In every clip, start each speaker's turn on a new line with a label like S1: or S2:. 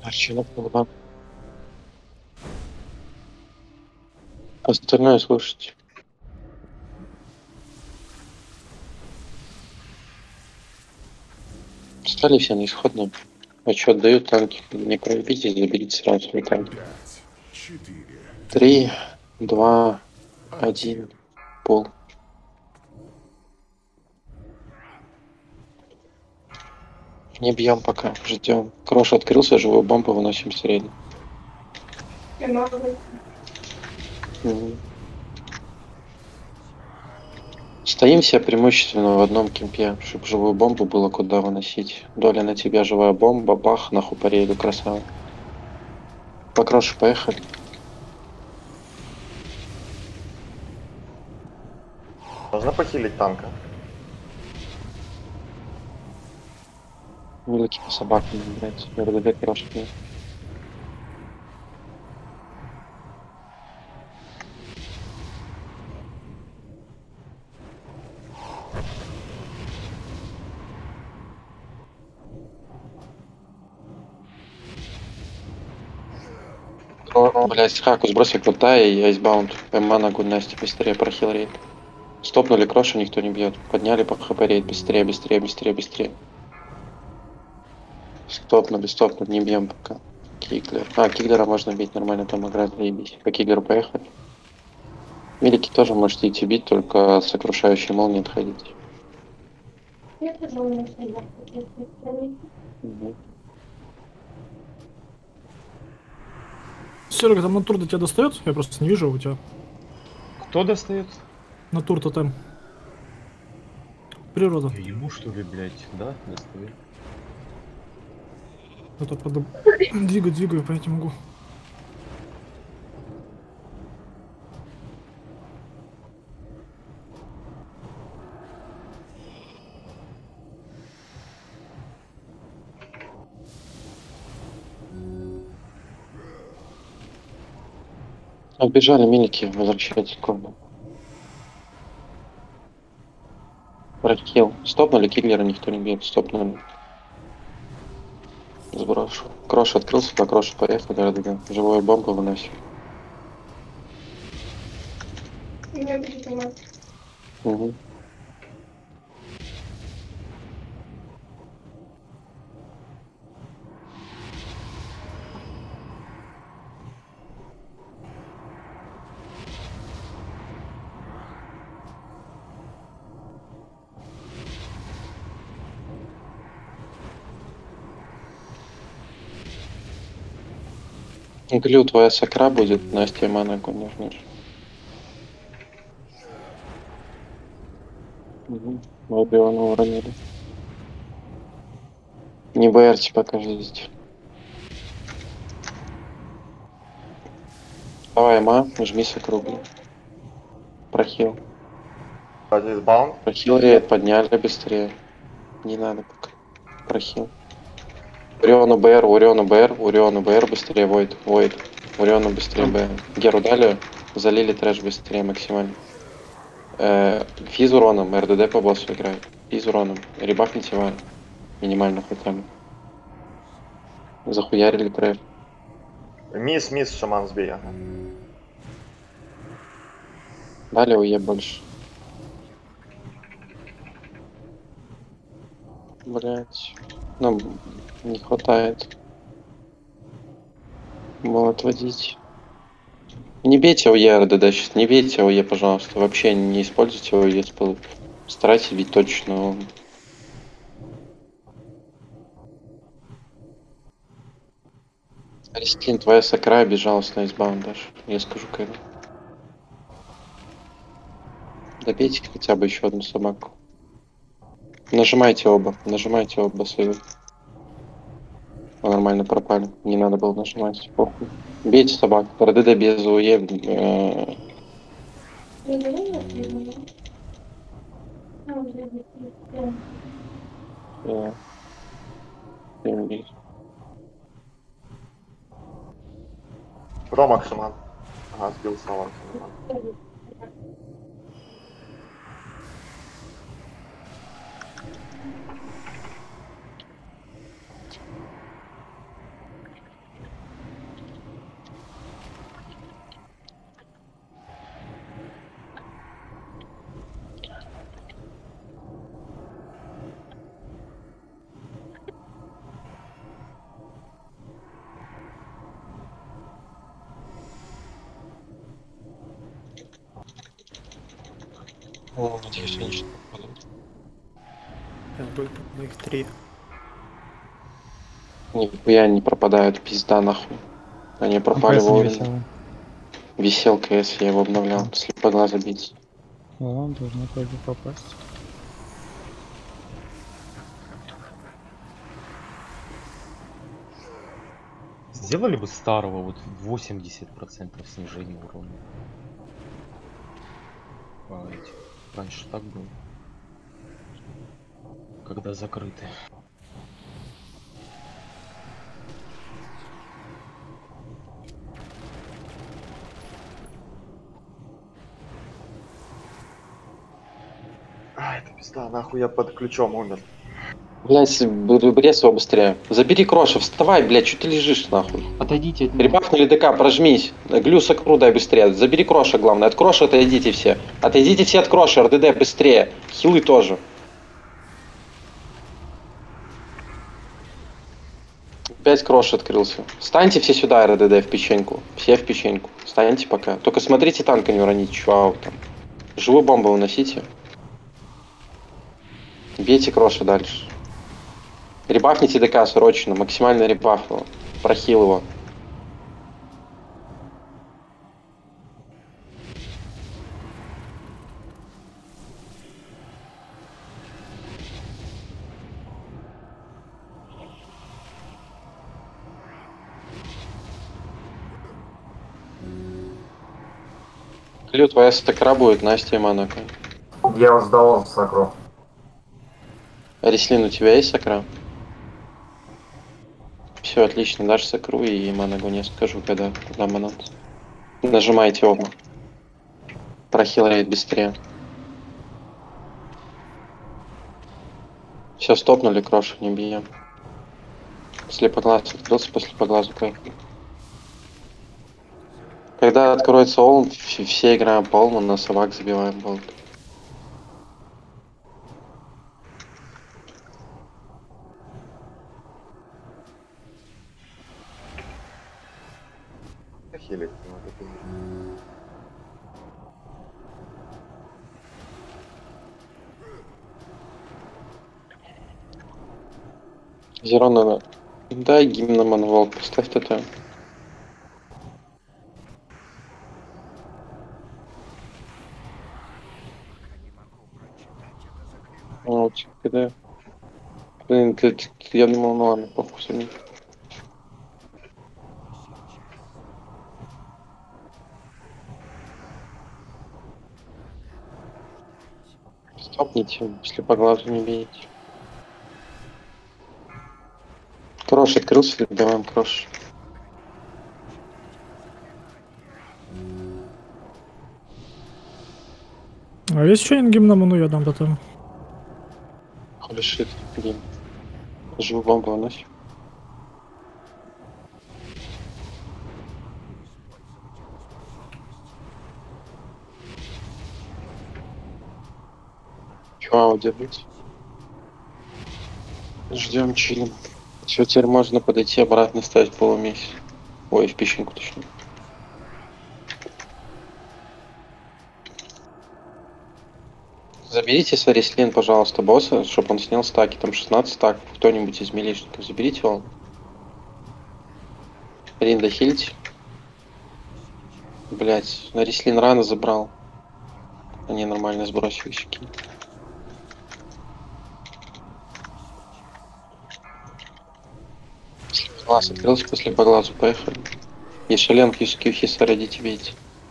S1: Арчинов голова. Остальное слушайте. Встали все на исходную. А что отдают танки? Не проебитесь, заберите сразу свои танки. 3, 2, 1, пол. Не бьем пока, ждем. Крош открылся, живую бомбу выносим средний. Стоим все преимущественно в одном кемпе, чтобы живую бомбу было куда выносить. Доля на тебя, живая бомба, бах, нахуй по рейду, красава. По Крошу поехали.
S2: Можно похилить танка?
S1: Милки по собакам блядь. РДД Крош нет. Блять, хаку сбросил крутая и айсбаунд. ММА на гуль Насти, быстрее прохил рейд. Стопнули Кроша, никто не бьет. Подняли по хп рейд, быстрее, быстрее, быстрее, быстрее. Стопнули, не бьем пока. Киглер. А, Киглера можно бить, нормально там играть, заебись. По Киглеру поехали. Милики тоже можете идти бить, только сокрушающей молнией отходить. Угу.
S3: Серега, там натур до тебя достает? Я просто не вижу у тебя.
S4: Кто достает?
S3: Натур тотем. Природа.
S4: Ему что ли, блядь, да, достает?
S3: Это двигаю, понять не могу.
S1: Отбежали милики, возвращайтесь к клубу. Прохил. Стопнули, Киглера никто не бьет, стопнули. Сброшу. Крош открылся, по Крошу поехали, РДГ. Живую бомбу выносим. Угу. Глю, твоя сакра будет, Настя мана нужно. Угу. Обе его уронили. Не БРте пока ждите. Давай, ма, жми сакру. Прохил.
S2: Айсбаунд.
S1: Прохил рейд, подняли быстрее. Не надо пока. Прохил. Уриону БР, быстрее, Войд. Уриону быстрее БР. Геру дали, залили трэш быстрее максимально. Физ уроном, РДД по боссу играет. Физ уроном. Ребафните ван. Минимально хотя бы. Захуярили трэш.
S2: Мисс, шаман сбей. Ага.
S1: Дали уе больше. Блять. Ну, не хватает. Было отводить. Не бейте ОЕ РДД сейчас, не бейте ОЕ, пожалуйста. Вообще не используйте ОЕ спылы. Старайтесь бить точно. Аристин, твоя сакра обижалась на избаун даже. Я скажу когда. Добейте хотя бы еще одну собаку. Нажимайте оба свои. Нормально пропали. Не надо было нажимать. Похуй. Бейте собак. РДД без УЕ.
S2: Промах шаман. Ага, сбил салон.
S1: О, надеюсь, они что попадут.
S5: Сейчас будет на их 3.
S1: Нихуя не пропадают, пизда нахуй. Они пропали
S6: АПС не
S1: вовремя.
S6: весело.
S1: Висел КС, я его обновлял. Слепоглаза бить.
S6: О, должно тоже попасть.
S4: Сделали бы старого вот 80% снижения урона. Раньше так было. Когда закрыты.
S2: А, это пизда, нахуй я под ключом умер.
S1: Блять, брес его быстрее. Забери Кроша, вставай, блять, что ты лежишь нахуй.
S6: Отойдите от него.
S1: Ребафнули ДК, прожмись. Глю сакру дай быстрее. Забери Кроша, главное. От Кроша отойдите все. Отойдите все от Кроша, РДД быстрее. Хилы тоже. Опять Крош открылся. Встаньте все сюда, РДД, в печеньку. Все в печеньку. Встаньте пока. Только смотрите, танка не уроните, чувак. Там. Живую бомбу выносите. Бейте Кроша дальше. Ребафните ДК срочно. Максимально ребаф его. Прохил его. Клю, твоя стакра будет, Настя и Монако.
S7: Я сдал сакру.
S1: Арислин, у тебя есть сакра? Все, отлично, дашь сакру и Монако не скажу, когда монат. Нажимайте оба. Прохилает быстрее. Все, стопнули, Кроша, не бьем. Слепоглаз открылся, по слепоглазу поехали. Когда откроется Олм, все играем по Олму, на собак забиваем болт.
S2: Хилить. Ну, это
S1: Зерона, дай гимн на Манвол, поставь ТТ. Вот, когда... Блин, я думал, ну ладно, похуй сами. Стопните, слепоглазу не бейте. Крош открылся, добиваем Крош.
S3: А есть еще ингим на ману, я дам тотем.
S1: Холишит, гейм. Живу бомбу выносим. Чуау, держите. Ждем, чилим. Все, теперь можно подойти обратно ставить полумесяц. Ой, в печеньку точнее. Заберите с Арислин, пожалуйста, босса, чтобы он снял стаки. Там 16 стаков. Кто-нибудь из милишников. Заберите его. Ринда хильте. Блять, Арислин рано забрал. Они нормально сбросили щеки. Глаз открылся после по глазу, поехали. И шален Хиса родите бейте.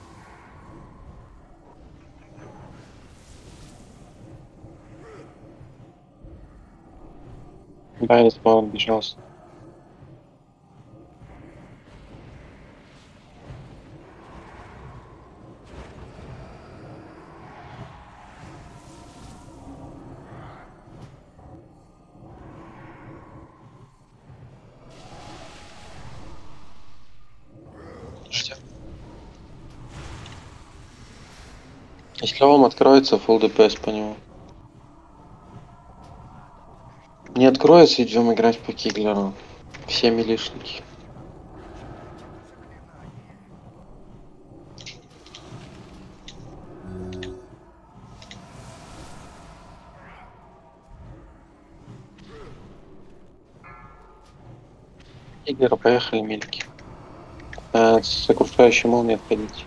S1: Да, я спаун бежался. Ждем. Если он откроется, full ДПС по нему. Не откроется, идем играть по Киглеру. Все милишники. Игорь, поехали, мельки. Сокрушающий молнией отходить.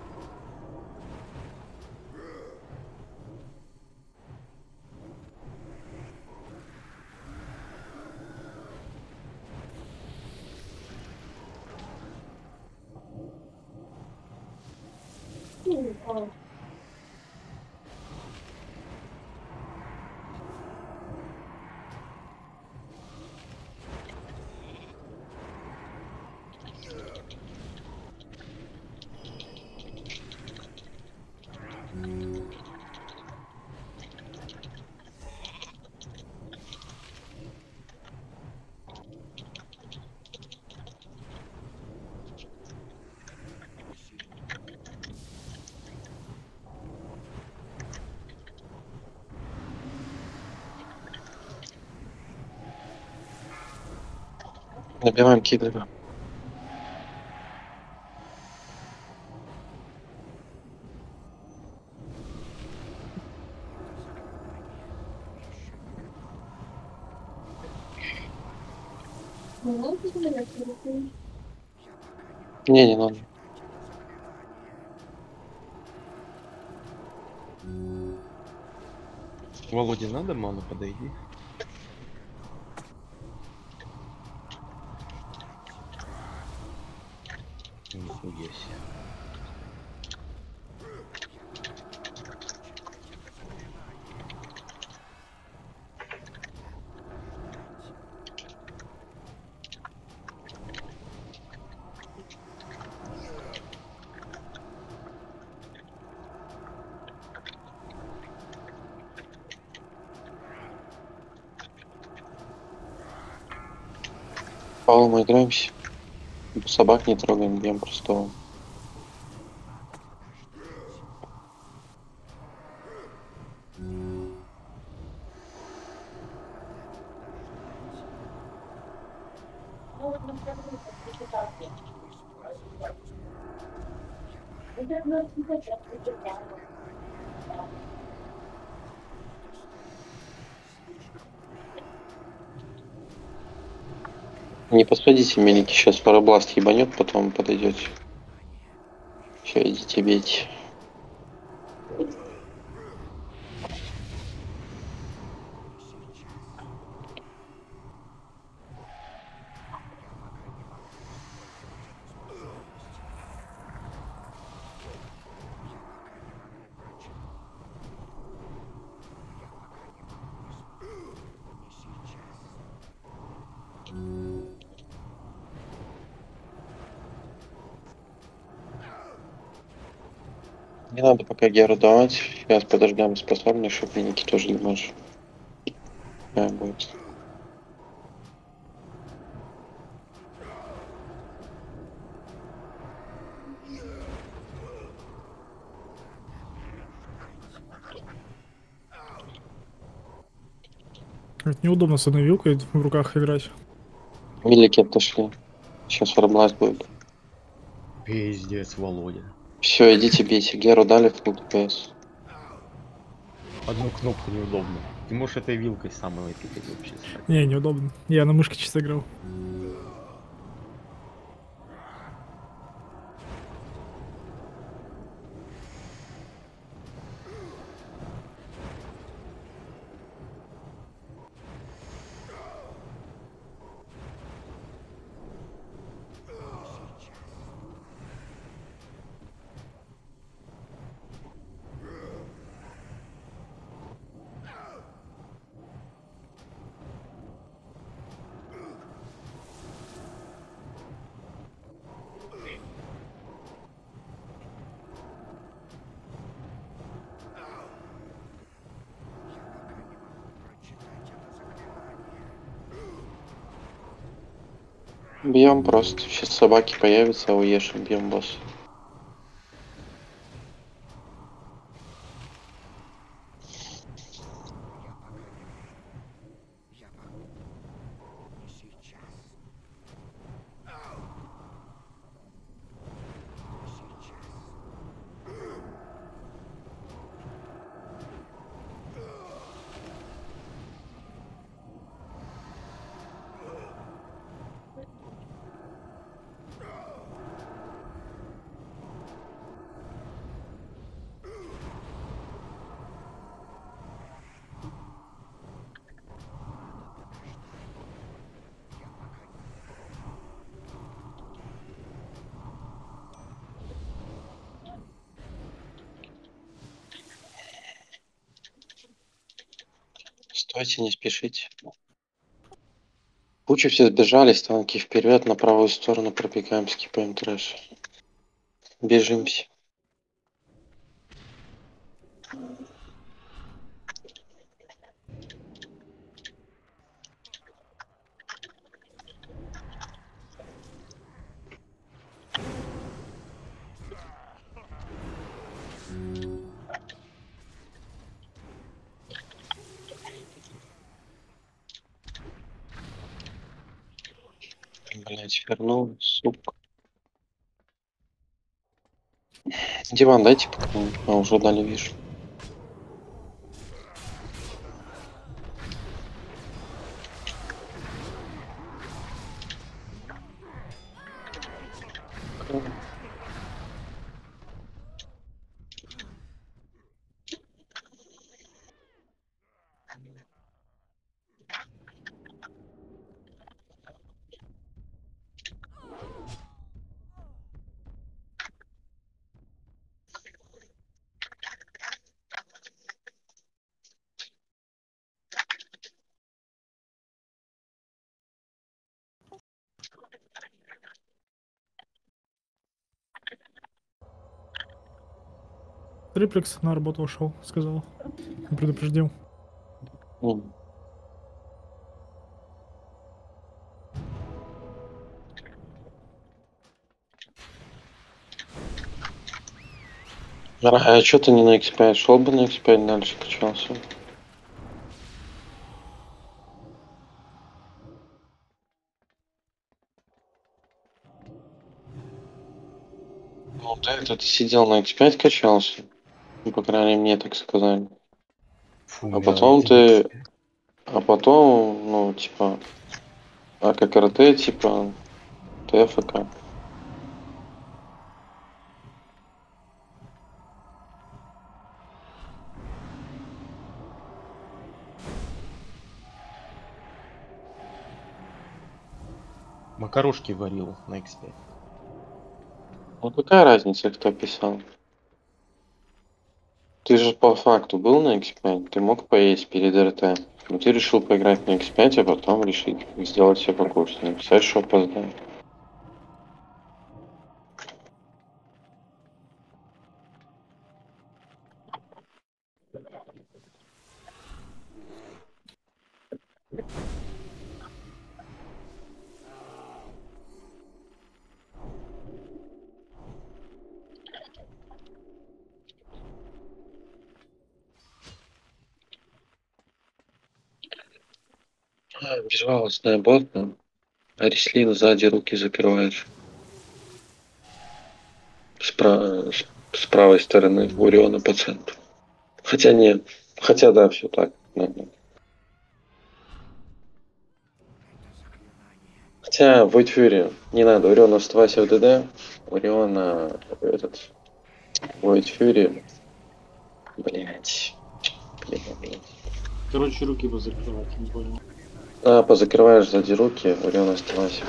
S1: Набиваем киглера. Не надо.
S4: Володе надо ману, подойди. Нихуя себе.
S1: Павел, мы играемся. Собак не трогаем, бьем простого. Не подходите, мелики, сейчас парабласт ебанет, потом подойдете. Все, идите, бейте. Не надо пока Геру давать. Сейчас подождем способный, чтобы миники тоже димаш. Будет.
S3: Это неудобно с одной вилкой в руках играть.
S1: Милики отошли. Сейчас парабласт будет.
S4: Пиздец, Володя.
S1: Все, идите бейте. Геру дали в фул ДПС.
S4: Одну кнопку неудобно. Ты можешь этой вилкой самой тыкать вообще.
S3: Не, неудобно. Я на мышке чисто играл.
S1: Бьем просто. Сейчас собаки появятся, а уешим, бьем босс. Стойте, не спешите. Куча все сбежались, танки вперед, на правую сторону пробегаем, скипаем трэш. Бежимся. Блять, вернул, сука. Диван дайте пока. А, уже дали, вижу.
S3: Триплекс на работу ушел, сказал. Предупредил.
S1: М. А чё ты не на X5? Шел бы на X5 дальше качался. Ну, ты этот сидел на X5 качался. Ну, по крайней мере, мне так сказали.
S4: Фу,
S1: А
S4: бля,
S1: потом
S4: ты
S1: ты... А потом, ну, типа... А как РТ, типа... ТФК.
S4: макарошки варил на X5.
S1: Ну, какая разница, кто писал? Ты же по факту был на X5, ты мог поесть перед РТ. Но ты решил поиграть на X5, а потом решить сделать себе покушать. Написать, что опоздал. Безжалостная ботна. Арислин сзади руки закрываешь. С правой стороны Уриона по центру. Хотя нет. Хотя да, все так. Надо. Хотя Void Fury не надо. Уриона оставайся в ДД. Уриона этот Void Fury. Блять.
S6: Короче, руки бы закрывать, не понял.
S1: А, позакрываешь сзади руки, Урион оставайся.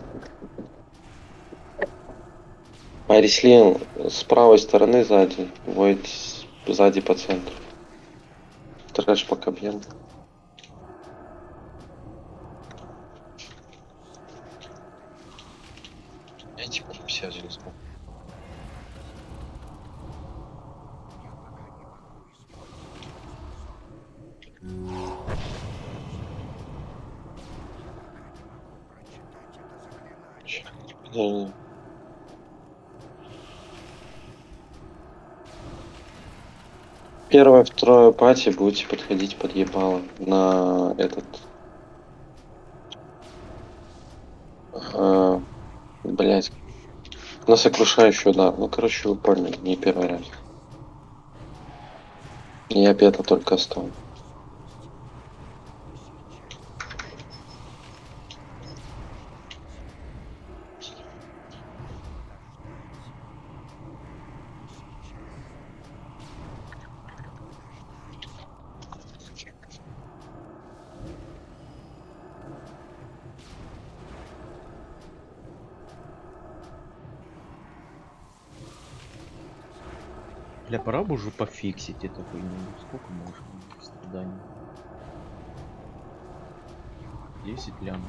S1: Арислин с правой стороны сзади. Void сзади по центру. Трэш пока бьем. Я типа все здесь. Не. Первое, второе пати будете подходить под ебало на этот. Блять. На сокрушающую, да. Ну, короче, вы поняли, не первый раз. Я пета только оставил.
S4: Бля, пора бы уже пофиксить эту хуйню. Сколько можно страданий? 10 лямов.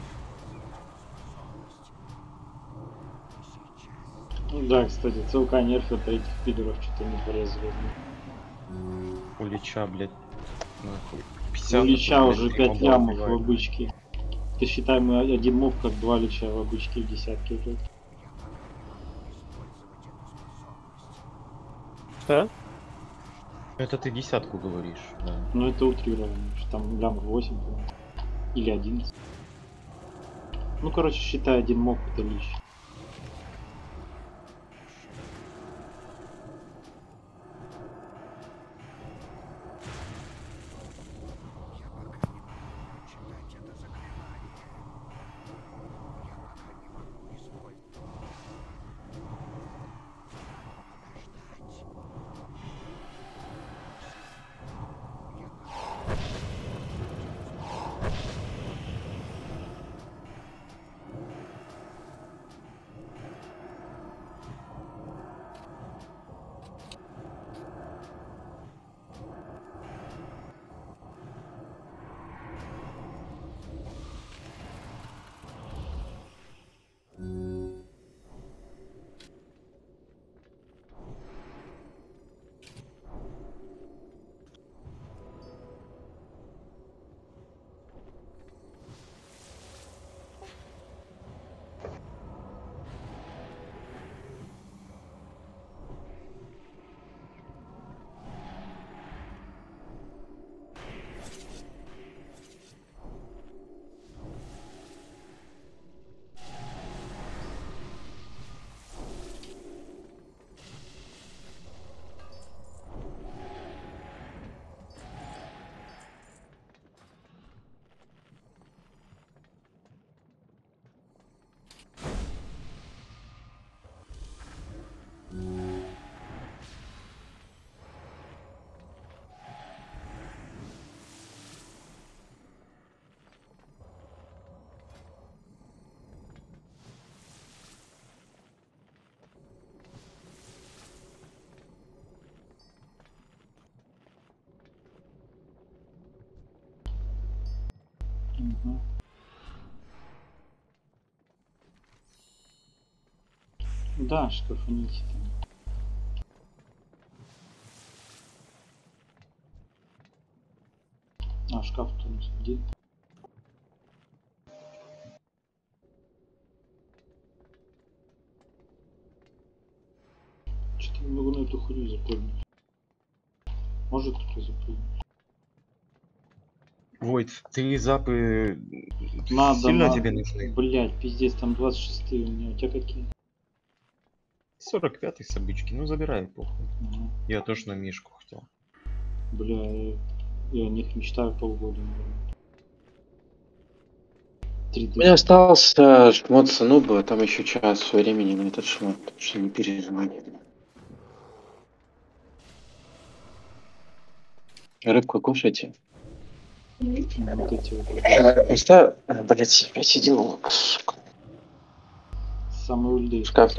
S6: Ну да, кстати, ЦЛК нерфит этих пидоров, что-то не порезали.
S4: У Лича, блядь, нахуй.
S6: У
S4: 50,
S6: Лича
S4: блядь,
S6: уже
S4: три
S6: 5
S4: моба
S6: лямов в
S4: убивает.
S6: обычке. Ты считай, мы один моб как 2 Лича в обычке в десятке, блядь.
S5: Да?
S4: Это ты десятку говоришь, да.
S6: Ну это утрированно, что там лямов 8, по-моему. Или 11. Ну короче, считай, один моб это Лич. Угу. Да, шкафаните там. А, шкаф тут где? Что-то не могу на эту хуйню запрыгнуть. Может кто-то запрыгнуть?
S4: Войт, ты запы
S6: Надо,
S4: сильно
S6: надо.
S4: тебе нужны?
S6: Блять, пиздец, там 26 у меня. У тебя какие?
S4: 45 с обычки, ну забирай, похуй.
S6: Ага.
S4: Я тоже на мишку хотел.
S6: Бля, я о них мечтаю полгода, наверное.
S1: У меня остался шмот Сануба, там еще час времени на этот шмот, так что не переживай. Рыбку кушайте.
S6: Вот эти вот.
S1: Просто, блять, опять сидел, сука.
S6: Самые ульды.
S1: Шкаф.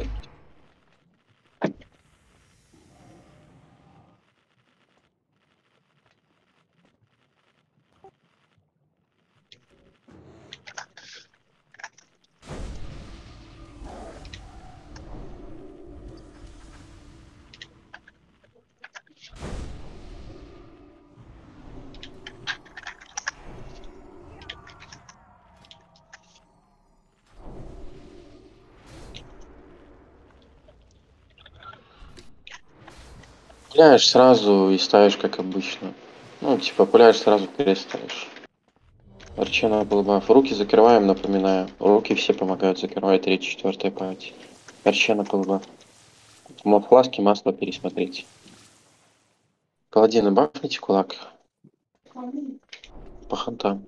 S1: Пуляешь сразу и ставишь как обычно. Ну, типа, пуляешь сразу, переставишь. Арчена был баф. Руки закрываем, напоминаю. Руки все помогают закрывать 3-4 пати. Арчена был баф. Фласки масло пересмотрите. Паладины бафните кулак. По хантам.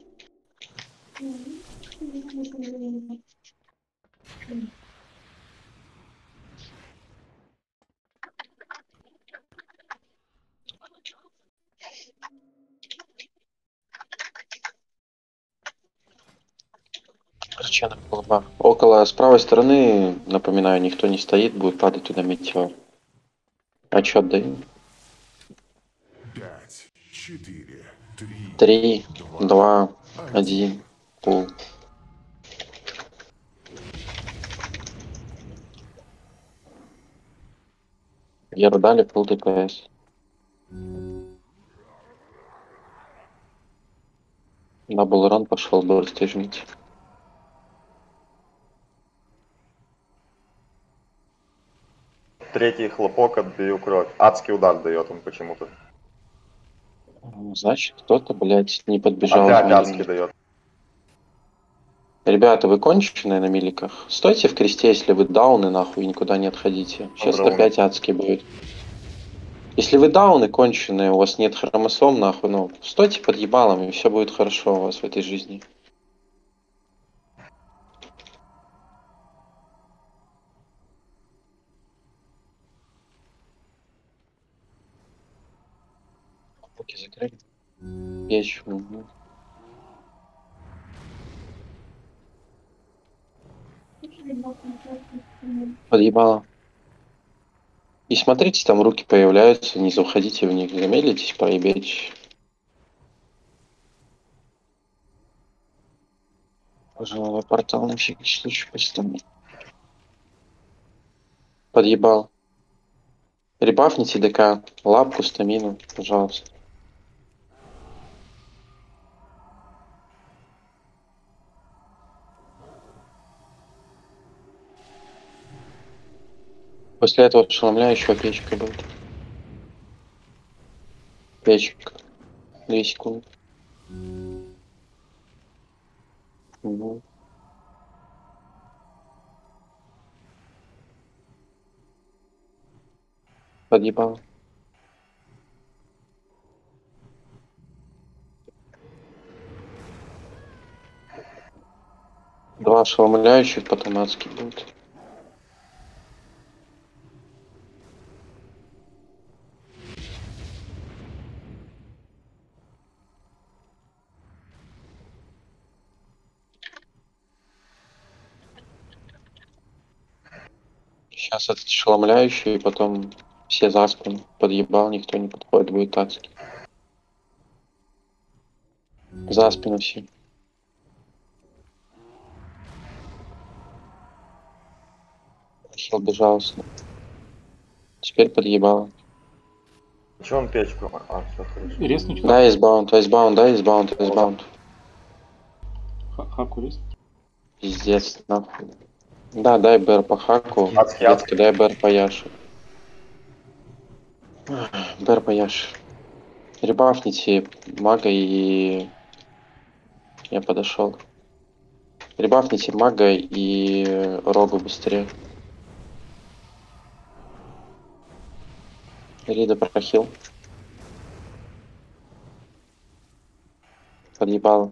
S1: Арчена был баф. Около с правой стороны, напоминаю, никто не стоит, будет падать туда метеор. Отчет даю.
S8: 5, 4, 3,
S1: 3, 2, 1, пул. Геру дали, full ДПС. Даблран пошел, борсти жмите.
S2: Третий хлопок, отбью кровь. Адский удар дает он почему-то.
S1: Значит, кто-то, блядь, не подбежал.
S2: Опять
S1: из
S2: адский
S1: медленных.
S2: дает.
S1: Ребята, вы конченые на миликах? Стойте в кресте, если вы дауны, нахуй, и никуда не отходите. Сейчас
S2: Доброго.
S1: опять адский будет. Если вы дауны конченые, у вас нет хромосом, нахуй, ну, стойте под ебалом, и все будет хорошо у вас в этой жизни. Руки закрыли. Печь. Угу. Подъебало. И смотрите, там руки появляются, не заходите в них, замедлитесь, проебеть. Пожалуй, портал на всякий случай поставлю. Подъебал. Ребафните ДК, лапку, стамину, пожалуйста. После этого ошеломляющего печка будет. Печка. 2 секунды. Угу. Подъебал. Два ошеломляющих, потом адский будет. Сейчас этот ошеломляющий, и потом все за спину. Подъебал, никто не подходит, будет адский. За спину все. Хил безжалостно. Теперь подъебал.
S2: Че он печку? А, все хорошо.
S6: Резнуть
S1: Да, избаунд, избаунд, да, избаунд, избаунд.
S6: хаку резнуть.
S1: Пиздец, нахуй. Да, дай БР по хаку.
S2: Адский,
S1: Детка, дай БР по Яше. БР по Яше. Ребафните мага и... Я подошел. Ребафните мага и рогу быстрее. Рида прохил. Подъебал.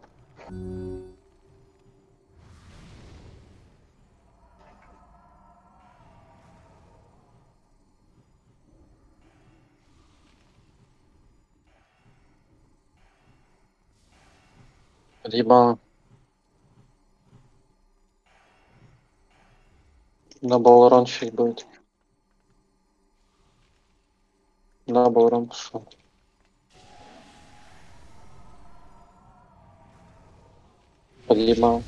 S1: Подъебал. Даблрон сейчас будет. Даблрон пошел. Подъебал.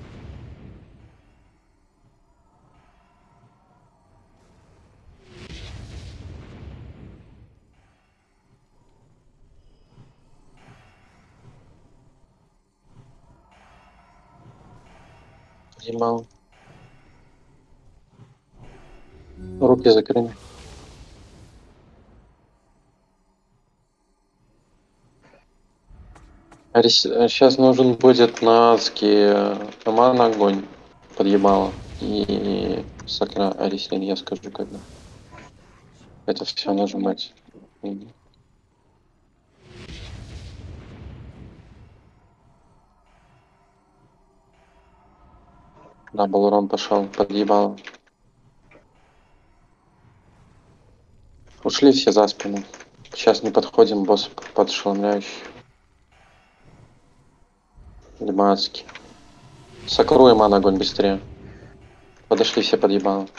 S1: Подъебал. Руки закрыли. Сейчас нужен будет на адские на огонь. Подъебало. И сакра Арислин, я скажу когда. Это все нажимать. Мгм. Да, Балурон пошел, подъебал. Ушли все за спину. Сейчас не подходим, босс подшеломляющий. Димацкий. Сокруем на огонь быстрее. Подошли все подъебало.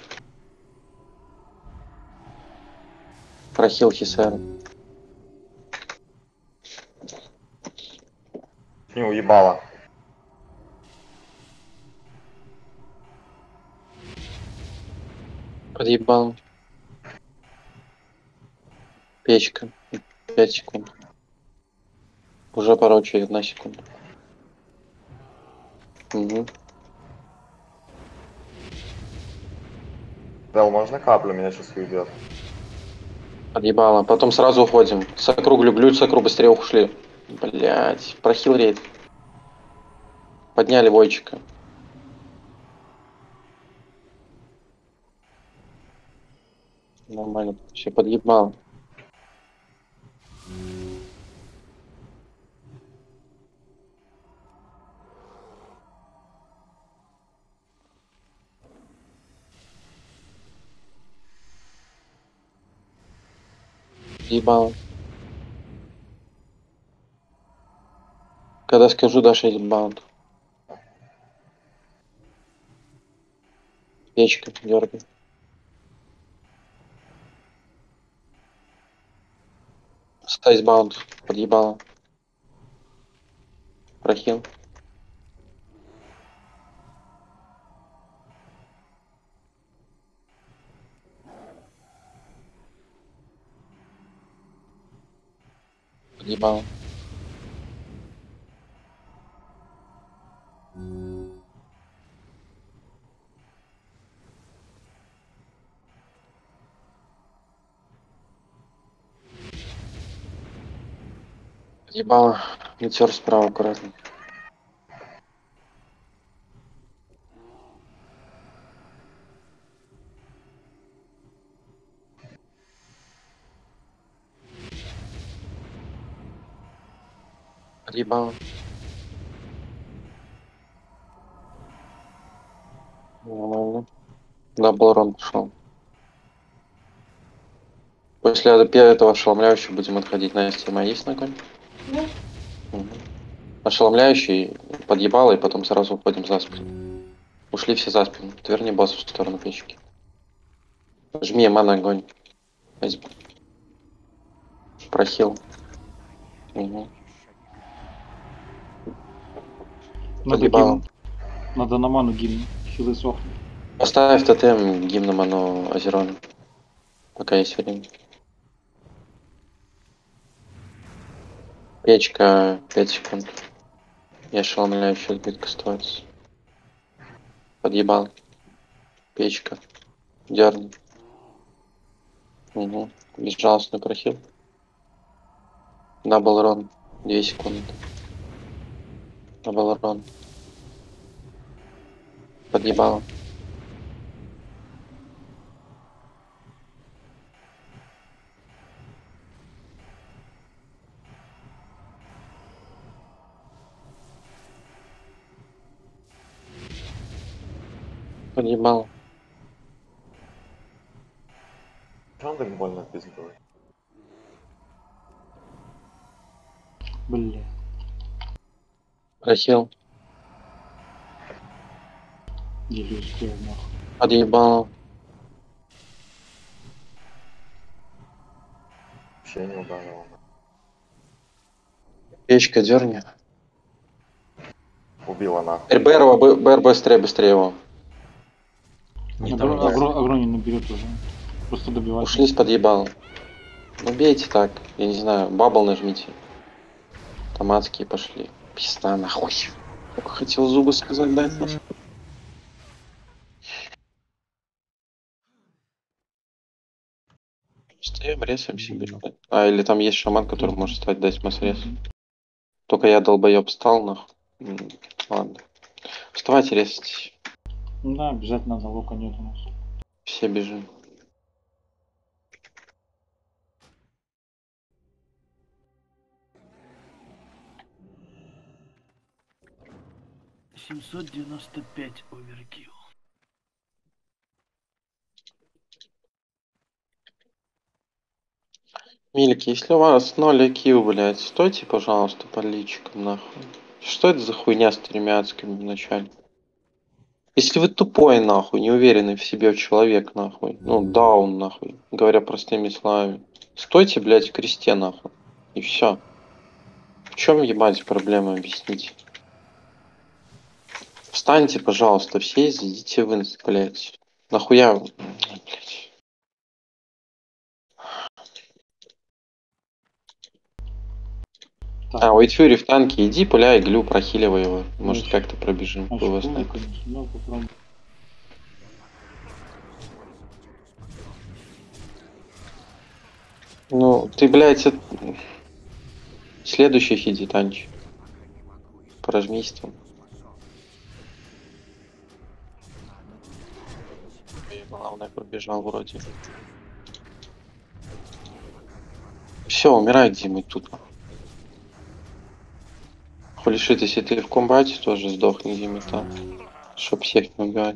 S1: Прохил Хисер.
S2: Не уебало.
S1: Подъебал. Печка. 5 секунд. Уже пора очередь, 1 секунда. Угу.
S2: Дел, можно каплю? Меня сейчас уйдет.
S1: Подъебало. Потом сразу уходим. Сокру, глюк, сокру, быстрее ушли. Блять, прохил рейд. Подняли войчика. Нормально. Все подъебало. Ебало. Когда скажу, дашь один баунд. Печка, дергай. Стайс баунд. Подъебало. Прохил. Подъебало. Подъебало. Метеор справа аккуратно. Подъебало. Нормально. Даблрон пошел. После этого ошеломляющего будем отходить. Настя, моя есть на конь?
S8: Да.
S1: Угу. Ошеломляющий подъебало, и потом сразу уходим за спину. Ушли все за спину. Тверни босс в сторону печки. Жми, мана, огонь. Прохил. Угу.
S6: Надо,
S1: Подъебало.
S6: надо на ману гимн. Хилы сохнут.
S1: Поставь тотем гимном оно Азерона. Пока есть время. Печка 5 секунд. Я ошеломляю, сейчас будет кастоваться. Подъебал. Печка. Дерни. Угу. Безжалостный прохил. Даблрон. 2 секунды. Даблрон. Подъебало. Подъебало.
S2: Чё он так больно пиздует?
S6: Бля.
S1: Прохил.
S6: Еле успел, нахуй.
S1: Подъебало.
S2: Вообще не ударил.
S1: Печка дерни.
S2: Убила нахуй.
S1: БР быстрее, быстрее его.
S4: Не там,
S6: Агро не наберет уже. Просто добивать.
S1: Ушли с подъебал. Ну бейте так. Я не знаю. Бабл нажмите. Томатские пошли. Пизда нахуй. Только хотел зубы сказать, дать нахуй. Стоим, ресаемся. А, или там есть шаман, который может стать дать масс-рез. Только я долбоеб стал, нахуй. Ладно. Вставайте, резать.
S6: Да, бежать надо, лука нет у нас.
S1: Все бежим.
S5: $795 оверкилл.
S1: Милики, если у вас 0 IQ, блядь, стойте, пожалуйста, под личиком, нахуй. Что это за хуйня с 3 адскими в начале? Если вы тупой, нахуй, не уверенный в себе человек, нахуй, ну, даун, нахуй, говоря простыми словами, стойте, блядь, в кресте, нахуй, и все. В чем, ебать, проблема, объясните? Встаньте, пожалуйста, все и зайдите в инст, блядь. Нахуя, блядь. А, Уэйт Фьюри в танке, иди, пуляй, глю, прохиливай его. Может, как-то пробежим.
S6: а
S1: Было
S6: что,
S1: снайпер.
S6: конечно, ну попробуем.
S1: Ну, ты, блядь, следующий иди, танч. Прожмись там. Главное, пробежал вроде. Все, умирай, Дима, тут. Холишит, если ты в комбате, тоже сдохни, Дима, там. Чтоб всех не убивать.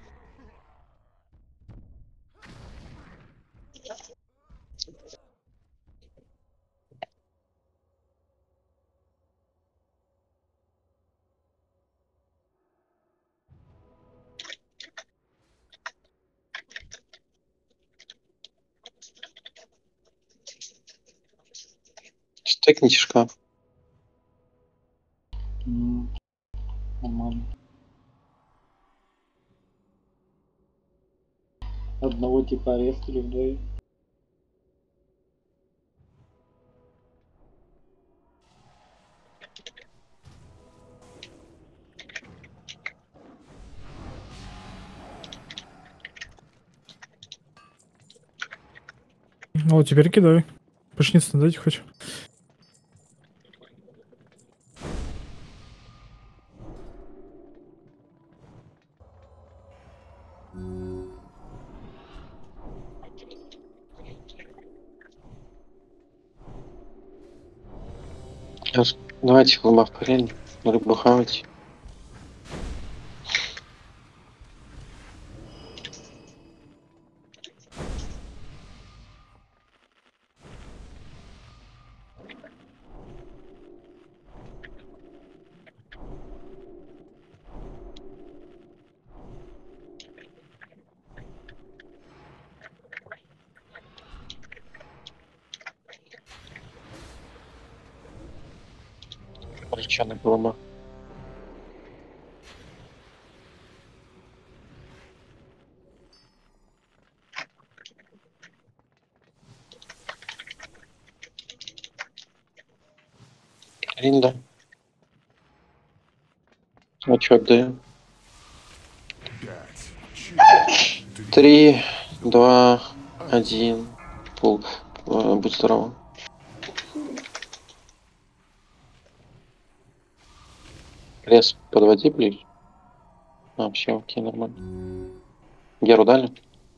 S1: Стекните шкаф.
S6: Нормально. Одного типа арестили вдвоем.
S3: Ну, вот теперь кидай. Пошница дайте хоть.
S1: Сейчас. Давайте лома в парень. Рыбу хавать. Причём лома. Ринда. А чё отдаем? 3, 2, 1. Пул. Будь здоров. Лес подводи ближе. А, все, окей, нормально. Геру дали?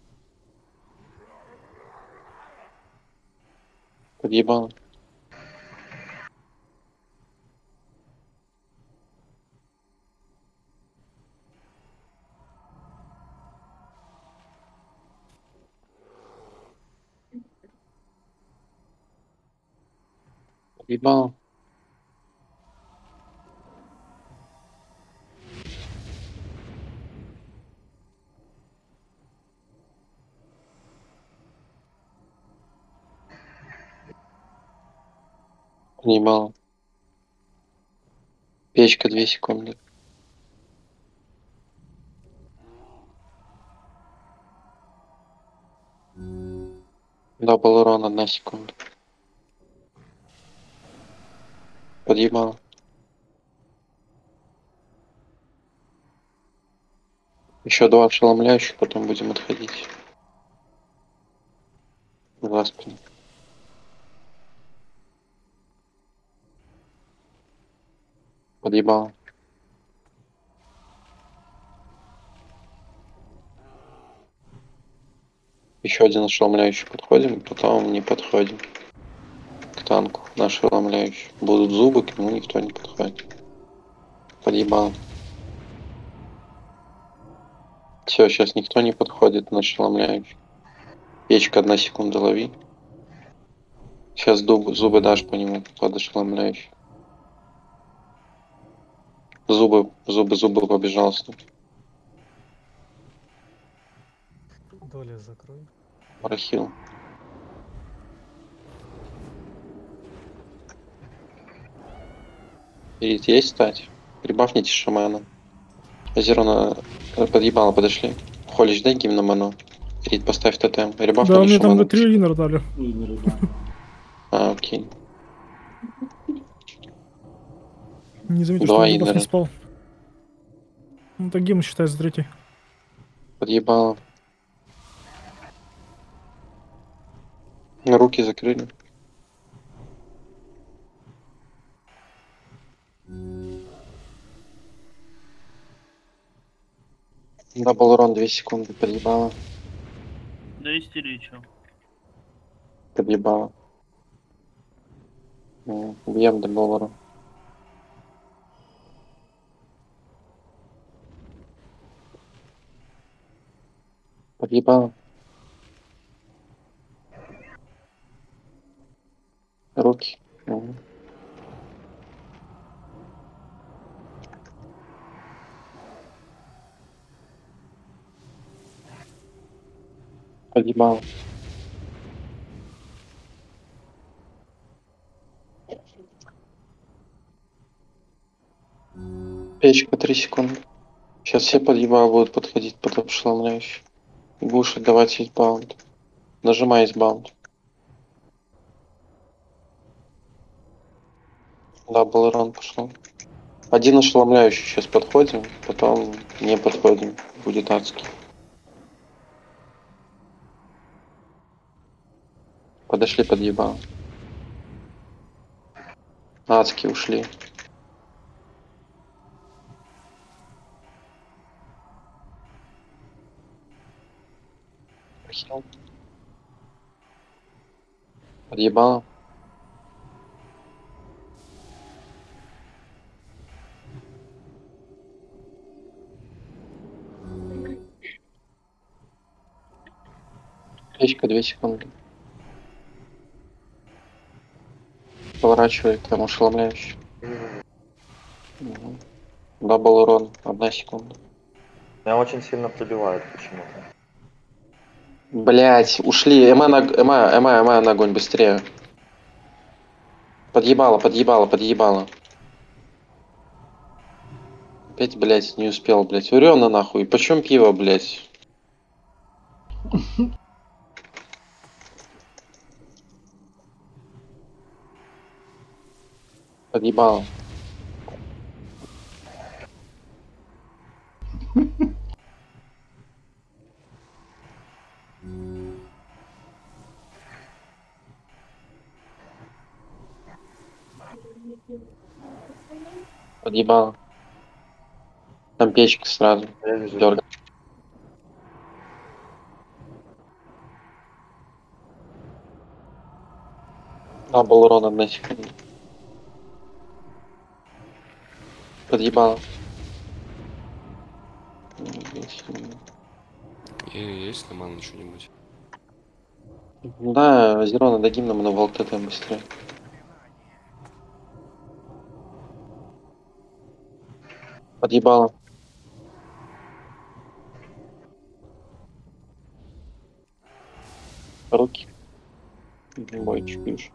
S1: Подъебало. Подъебало. Подъебало. Печка 2 секунды. Дабл урон 1 секунда. Подъебал. Еще 2 ошеломляющих, потом будем отходить. За спину. Подъебал. Еще один ошеломляющий подходим, потом не подходим к танку. На ошеломляющий. Будут зубы, к нему никто не подходит. Подъебал. Все, сейчас никто не подходит на ошеломляющий. Печка 1 секунда лови. Сейчас зубы дашь по нему под ошеломляющий. Зубы побежал с ним.
S8: Доля закрой.
S1: Рахил. Ирит, есть стать? Прибавните шамана. Зерона подъебало, подошли. Холиш, дай гимн на ману. Ирит, поставь тотем. Рибафнули
S3: Да, мне там
S1: шамана.
S3: 3 линера дали.
S6: Линеры, да.
S1: А, окей.
S3: Не заметил,
S1: Два
S3: что дебаф не
S1: иннера.
S3: спал. Ну так гимн считается третий.
S1: Подъебало. Руки закрыли. Даблрон 2 секунды. Подъебало.
S5: Да истеричу.
S1: Подъебало. Бьем даблрон. Подъебало. Руки. Подъебало. Печка 3 секунды. Сейчас все подъебало будут подходить под обшламляющий. Будешь отдавать избаунд. Нажимай избаунд. Даблрон пошел. Один ошеломляющий сейчас подходим, потом не подходим. Будет адский. Подошли подъебало. Адские ушли. Подъебало. Печка 2 секунды. Поворачивай к тому ошеломляющему. Дабл урон, 1 секунда.
S2: Меня очень сильно пробивает почему-то.
S1: Блять, ушли. Эма на огонь, быстрее. Подъебало, подъебало, подъебало. Опять, блять, не успел, блять. Урена нахуй. Почем пиво, блять? Подъебало. Подъебало. Там печка сразу.
S2: Я вижу.
S1: Дёргай. Дабл урон, 1 секунда. Подъебало.
S9: Есть на ману что-нибудь?
S1: Да, Зерона до гимна мы на волт быстрее. Подъебало. Руки. Бой чуть.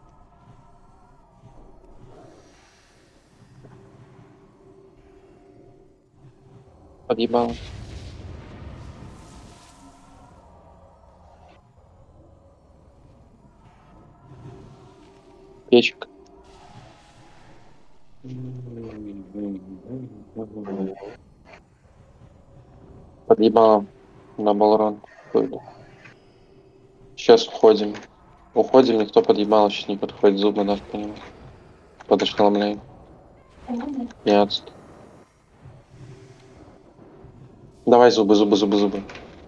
S1: Подъебало. Печка. Подъебало. На балрон. Сейчас уходим. Уходим, никто подъебал, сейчас не подходит, зубы даст по нему. Под ошеломление. 15. Давай зубы.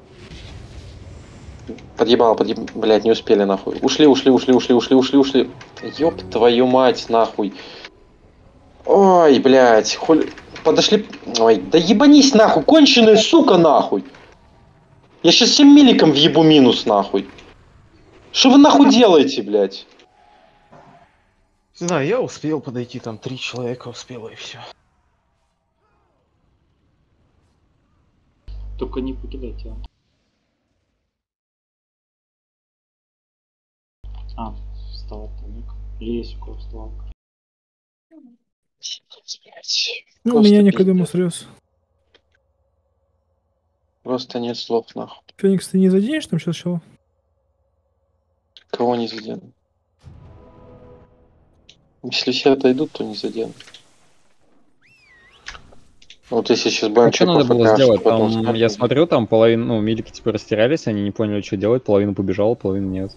S1: Подъебал, блять, не успели нахуй. Ушли. Ёб твою мать, нахуй. Ой, блять, подошли. Ой, да ебанись нахуй, конченая сука нахуй. Я сейчас всем миликом въебу минус нахуй. Что вы нахуй делаете, блять?
S4: Не знаю, я успел подойти, там 3 человека успело и все.
S6: Только не покидайте. А, встал томик. Или есть у кого встал?
S3: Ну, у меня Никодему срез.
S1: Просто нет слов нахуй.
S3: Феникс, ты не заденешь там сейчас чего?
S1: Кого не задену? Если все отойдут, то не задену. Вот если сейчас
S10: А
S1: Бен
S10: что надо было сделать? Там, я
S1: смотрю.
S10: смотрю, там половину, ну, милики типа растерялись, они не поняли, что делать, половина побежала, половина нет.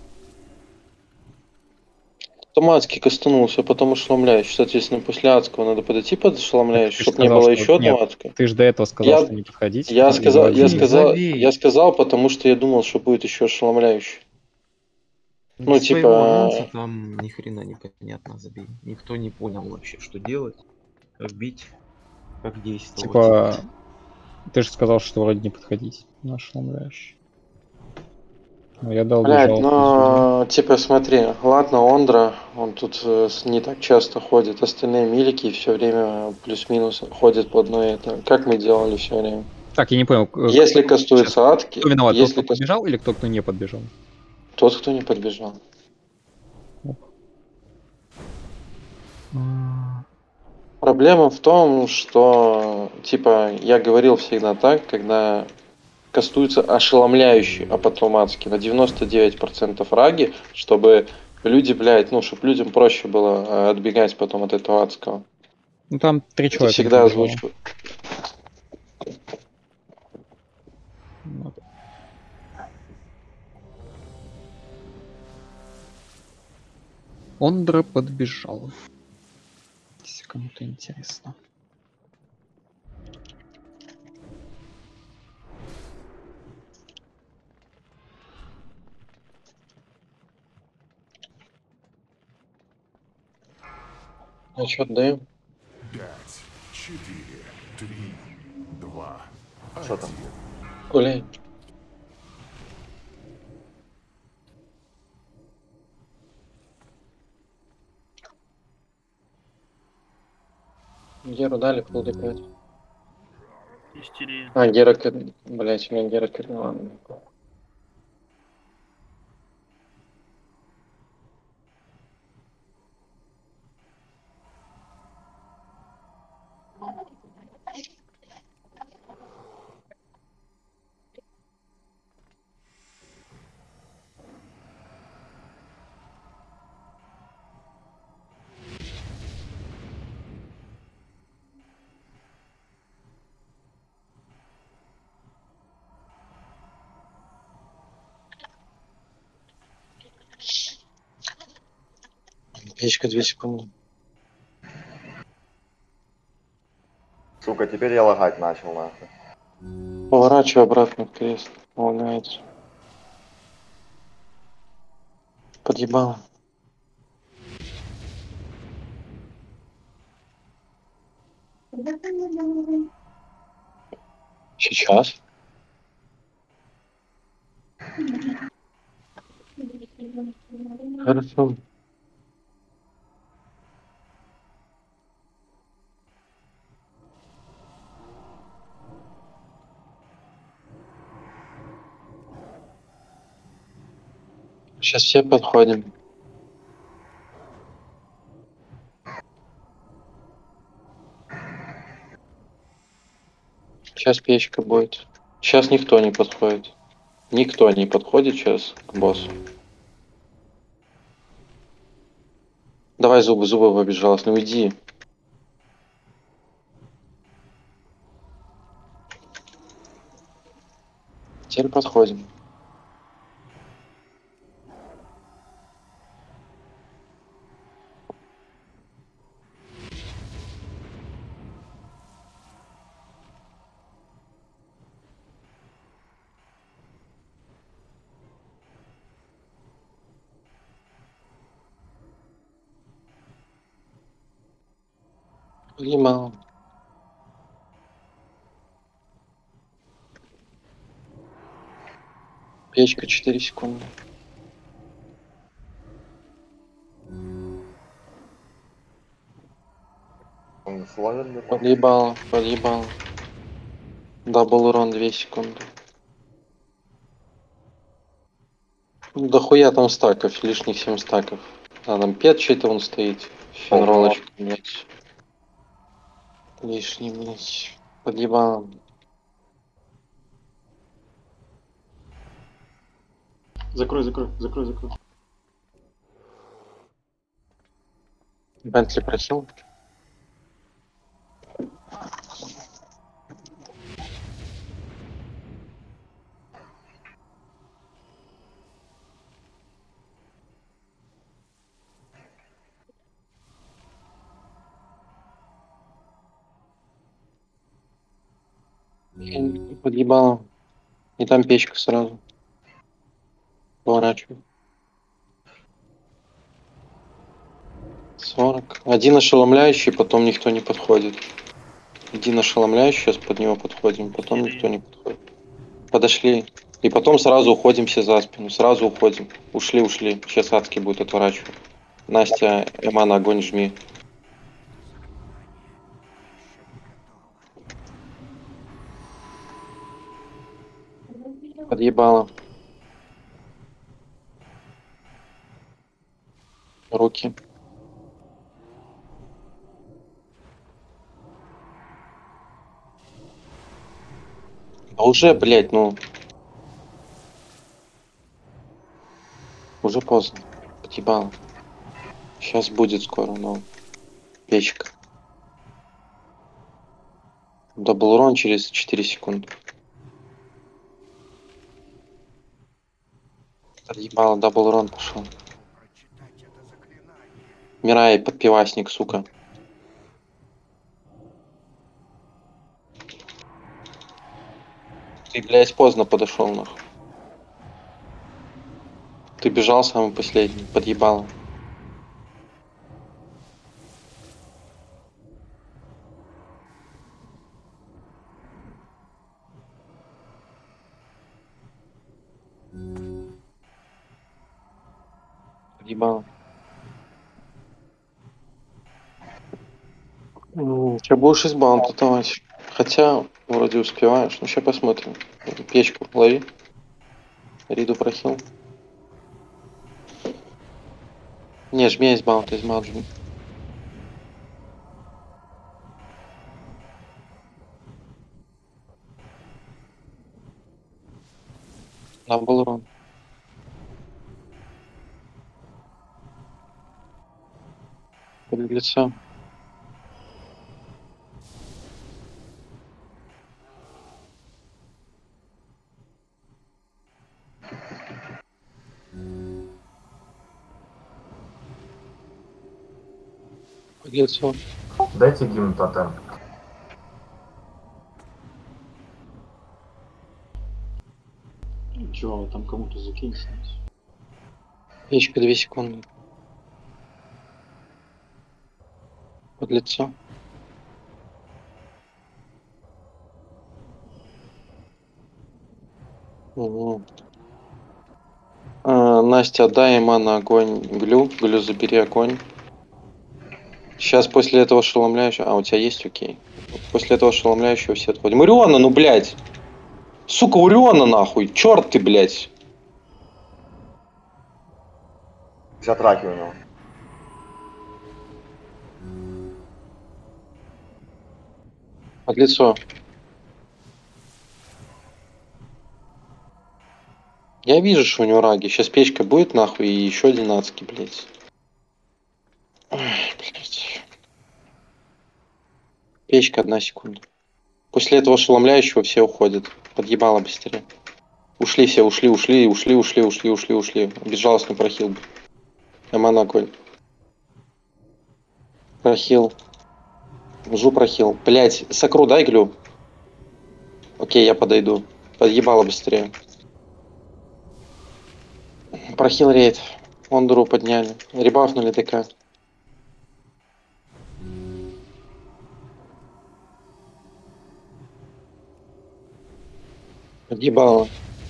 S1: Автоматски кастанулся, потом ошеломляющий. Соответственно, после адского надо подойти под
S10: Так
S1: ошеломляющий,
S10: ты ж
S1: чтобы не
S10: сказал,
S1: было
S10: что...
S1: еще одного
S10: Нет,
S1: адского.
S10: ты же до этого сказал,
S1: Я,
S10: что не подходить.
S1: я
S10: и
S1: сказал, я
S10: забей.
S1: сказал,
S4: Забей.
S1: я сказал, потому что я думал, что будет еще ошеломляющий. Ну,
S4: Без твоего
S1: типа,
S4: анонса там ни хрена непонятно, забей. Никто не понял вообще, что делать, как бить, как действовать.
S10: Типа, ты же сказал, что вроде не подходить на ошеломляющий. Но я дал
S1: блядь,
S10: жалобу.
S1: ну, типа, смотри, ладно, Ондра, он тут не так часто ходит, остальные милики все время плюс-минус ходят по одной это. Как мы делали все время?
S10: Так, я не понял.
S1: Если кастуется адки,
S10: Кто виноват?
S1: если
S10: Тот, кто подбежал или тот, кто не подбежал?
S1: тот, кто не подбежал. Проблема в том, что, типа, я говорил всегда так, когда кастуется ошеломляющий, а потом адский на 99% раги, чтобы люди, блядь, ну, чтобы людям проще было отбегать потом от этого адского.
S10: Ну там 3
S1: Это
S10: человека.
S1: всегда
S10: побежало.
S1: озвучиваю.
S10: Вот. Ондра подбежал. Если кому-то интересно.
S1: Ну что, даем?
S11: 5, 4, 3, 2,
S2: Что там?
S1: Гуляй. Геру дали, фулл D5.
S5: Истерия.
S1: А, Гера, блять, у меня Гера, ладно. Печка 2 секунды.
S2: Сука, теперь я лагать начал, нахуй.
S1: Поворачивай обратно в крест. Волнуется. Подъебал. Сейчас. Хорошо. Сейчас все подходим. Сейчас печка будет. Сейчас никто не подходит. Никто не подходит сейчас к боссу. Давай зубы, зубы безжалостно, уйди. Теперь подходим. Понимал. Печка 4 секунды.
S2: Он словит ли?
S1: Подъебал, подъебал. Дабл урон 2 секунды. Ну, дохуя там стаков, лишних 7 стаков. А там 5 чей-то он стоит. Фенролочка, блядь. Лишний, блядь. Подъебал.
S6: Закрой, закрой, закрой, закрой.
S1: Бентли просил. Подъебало. И там печка сразу. Поворачиваю. 40. Один ошеломляющий, потом никто не подходит. Один ошеломляющий, сейчас под него подходим, потом никто не подходит. Подошли. И потом сразу уходим все за спину. Сразу уходим. Ушли. Сейчас адский будет отворачивать. Настя, Эмана, огонь жми. Подъебало. Руки. Да уже, блядь, ну. Уже поздно. Подъебало. Сейчас будет скоро, но. Печка. Даблрон через 4 секунды. Подъебало, даблрон пошел. Мирай, подпивасник, сука. Ты, блядь, поздно подошел, нахуй. Ты бежал самый последний, подъебало. Подъебало. Че будешь из баунта, товарищ? Хотя, вроде успеваешь. Ну, сейчас посмотрим. Печку лови. Риду прохил. Не, жми из баунта, из маунта жми. Там был урон. Под лицо. Под лицо.
S7: Дайте гимн тотем.
S6: Чего, там кому-то закинься.
S1: Печка 2 секунды. Под лицо. Угу. Настя, отдай Эмана огонь. Глю забери огонь. Сейчас после этого ошеломляющего... А, у тебя есть? Окей. После этого ошеломляющего все отходим. Уриона, ну, блядь! Сука, Уриона, нахуй! Черт ты, блядь!
S2: 50 раки у него.
S1: Под лицо. Я вижу, что у него раги. Сейчас печка будет, нахуй, и еще один адский, блядь. Ой, блядь. Печка 1 секунда. После этого ошеломляющего все уходят. Подъебало быстрее. Ушли все, ушли. Безжалостный прохил. Эмана огонь. Прохил. Жу прохил. Блять, сокру дай глю. Окей, я подойду. Подъебало быстрее. Прохил рейд. Ондуру подняли. Ребафнули ДК. Подъебало.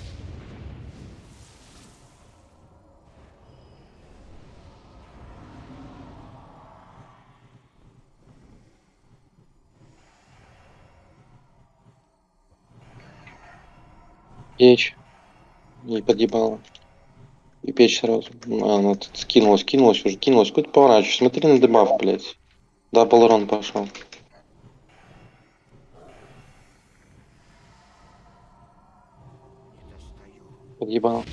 S1: Печь. И подъебало. И печь сразу. Она тут скинулась уже. Куда ты поворачиваешь? Смотри на дебаф, блядь. Даблрон пошел. Подъебал.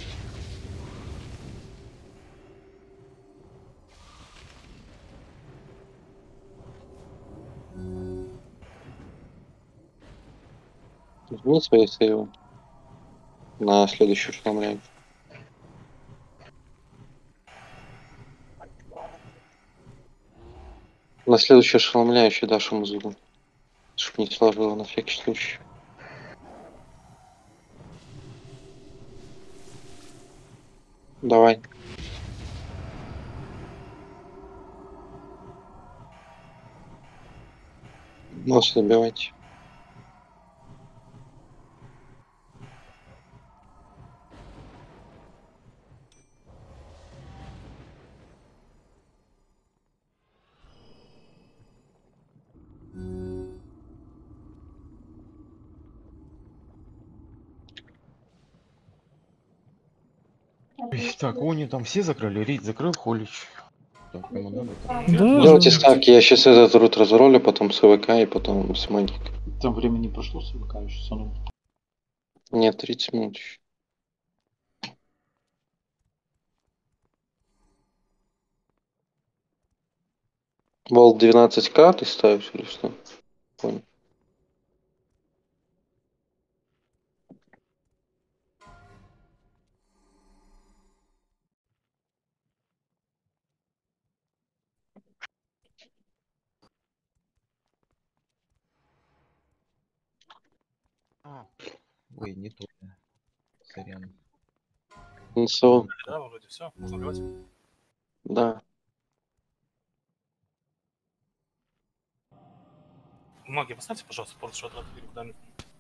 S1: Жми свои сейвы. На следующую ошеломляю. На следующую ошеломляющую дашь ему зубы. Чтоб не сложило на всякий случай. Давай. Можешь добивать.
S4: Так, они там все закрыли, Рид закрыл, Холич. Так, ему надо там.
S3: Да,
S1: Делайте
S3: да.
S1: ставки, я сейчас этот рут разролю, потом с ВК и потом с магик.
S6: Там времени не прошло, СВК еще сонул.
S1: Нет, 30 минут еще. Волк 12к ты ставишь или что? Понял.
S4: Ой, не то. Сорян.
S1: НСО.
S8: Да, вроде все, можно убивать.
S1: Да.
S8: Маги, поставьте, пожалуйста, полностью отряд куда-нибудь.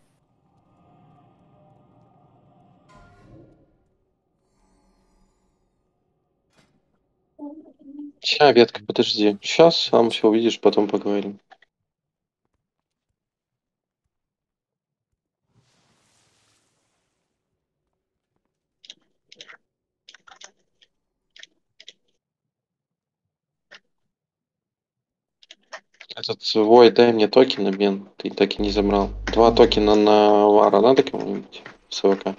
S1: Ща, ветка, подожди. Сейчас сам все увидишь, потом поговорим. Этот Вой, дай мне токен обмен. Ты так и не забрал. 2 токена на Вара надо кому-нибудь? СВК.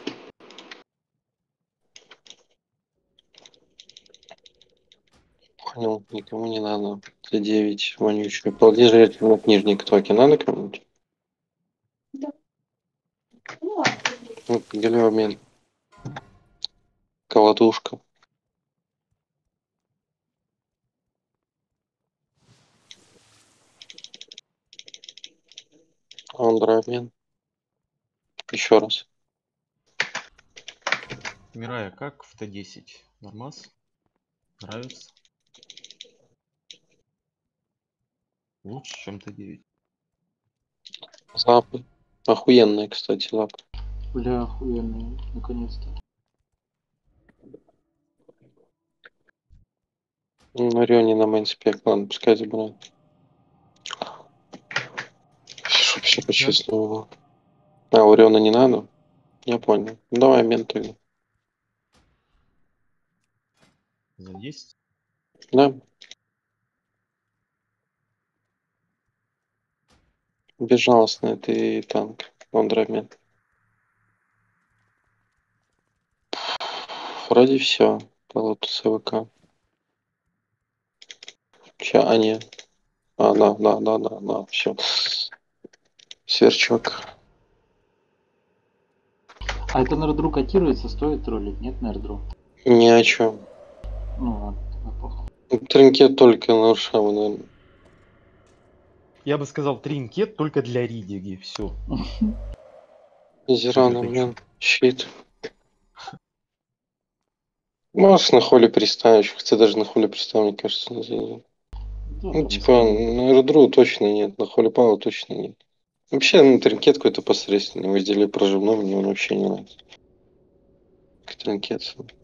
S1: Понял, никому не надо. За 9 вонючую. Полди жрать книжник токен надо кому-нибудь? Ну, галео обмен. Колотушка. Андра обмен. Еще раз.
S4: Мирая, как в Т10? Нормас? Нравится? Лучше, чем Т9.
S1: Лапы. Охуенные, кстати, лапы.
S6: Бля, охуенный, наконец-то.
S1: Орионе на мейнспек. Ладно, пускай забирают. Чтоб все по-честному было. А, Ориона не надо? Я понял. Ну, давай обмен тогда.
S4: За 10?
S1: Да. Безжалостный ты танк. Андра обмен. Вроде все. Полоту СВК. Ща, а не. А, да, все. Сверчок.
S6: А это на эрдру котируется, стоит троллить? Нет на эрдру?
S1: Ни о чем.
S6: Ну ладно, тогда похуй.
S1: Тринкет только на Ршаву, наверное.
S4: Я бы сказал тринкет только для Ридиги. Все.
S1: Зирана,
S4: Супер
S1: блин. Щит. Можешь на холле приставить, хотя даже на холле приставить, мне кажется, не зайдет.
S6: Да,
S1: Ну,
S6: там
S1: типа,
S6: если-
S1: на Эрдру точно нет, на холле Пава точно нет. Вообще, ну, тринкет какой-то посредственный, в изделии проживном мне он вообще не нравится. Как тринкет.